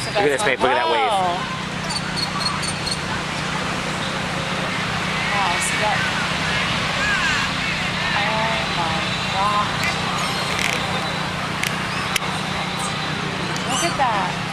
So Look at this, babe. Look at that wave. Wow, see that? Oh my God. Look at that.